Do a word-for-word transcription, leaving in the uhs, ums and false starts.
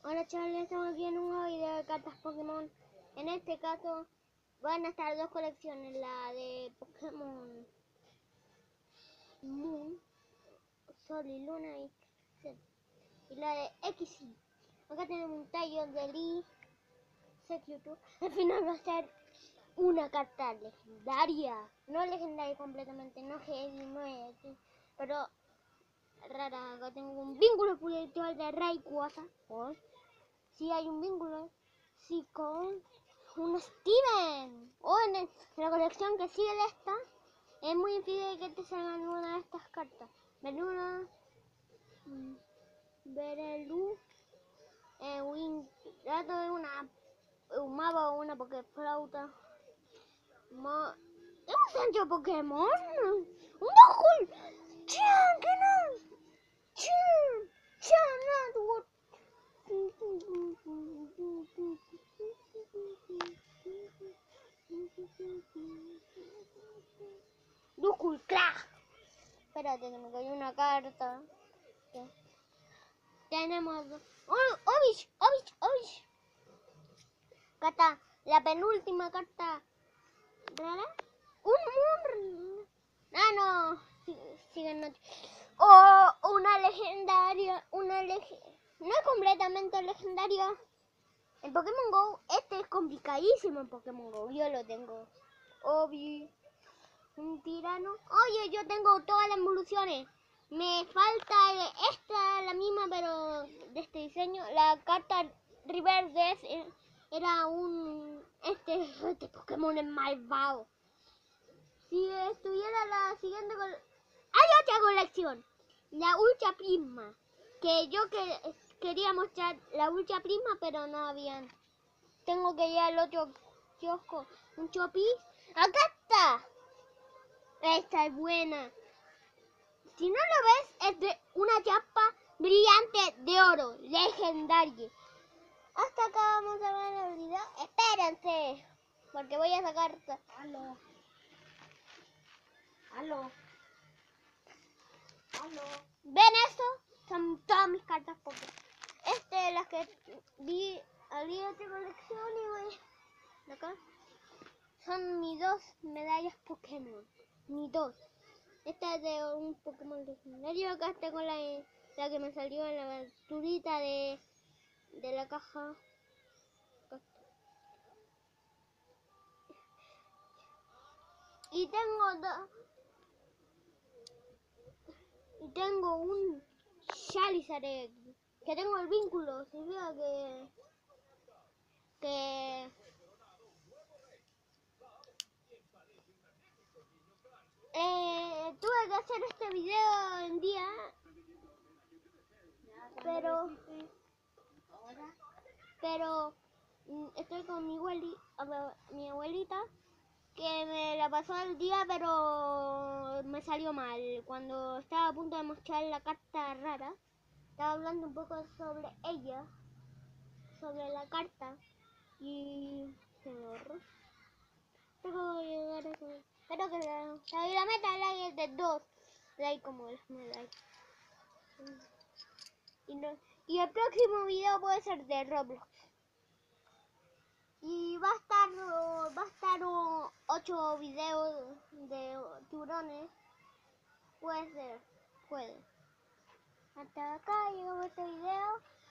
Hola chavales, estamos aquí en un nuevo video de cartas Pokémon. En este caso van a estar dos colecciones, la de Pokémon Moon, Sol y Luna y, y la de X Y. Acá tenemos un tallo de Lee, Secreto. Al final va a ser una carta legendaria, no legendaria completamente, no G X, no X, pero rara. Acá tengo un vínculo espiritual de Rayquaza. ¿Oh? Si hay un vínculo, sí, con un Steven. O en, el, en la colección que sigue de esta, es muy difícil que te salgan una de estas cartas. Meluna, Berelu, eh, Win, trato de una, un mago o una Pokéflauta. Ma, ¿es un Sancho Pokémon? ¡Un Dohul! ¡Chan! ¿Qué no? ¡Chan! ¡Chan! ¡Network! Duskul Crack. Espérate que me cayó una carta. ¿Qué? Tenemos oh, Obich, Obich, Obich. Carta, la penúltima carta rara. Un Moon. Ah, no. Sigue, sigue no. Oh, una legendaria. Una legendaria. No es completamente legendaria. En Pokémon Go, este es complicadísimo en Pokémon Go. Yo lo tengo. Obvio. Un tirano. Oye, yo tengo todas las evoluciones. Me falta esta, la misma, pero de este diseño. La carta Reverse Death era un... Este, este Pokémon es malvado. Si estuviera la siguiente... Col hay otra colección. La Ultra Prisma. Que yo que quería mostrar la Ultra Prisma, pero no habían. Tengo que ir al otro kiosco. Un Chopi. ¡Acá está! Esta es buena. Si no lo ves, es de una chapa brillante de oro, legendaria. Hasta acá vamos a ver el video. Espérense, porque voy a sacar... Aló. Aló. Aló. ¿Ven eso? Son todas mis cartas Pokémon. Este es las que vi al día de colección y voy... Acá. Son mis dos medallas Pokémon. Mis dos. Esta es de un Pokémon legendario. Acá tengo la, la que me salió en la aberturita de, de la caja. Y tengo dos. Y tengo un Charizard que tengo el vínculo. Se vea que. que. Eh, tuve que hacer este video en día. Pero. Pero. Estoy con mi, abueli, mi abuelita. Que me la pasó el día, pero me salió mal. Cuando estaba a punto de mostrar la carta rara, estaba hablando un poco sobre ella, sobre la carta, y se me borró. Tengo que llegar a eso. Espero que la, la, la meta like es de dos like como las medallas. Y, no, y el próximo video puede ser de Roblox. Y va a estar, va a estar ocho videos de tiburones. Puede ser, puede. Hasta acá llegó este video.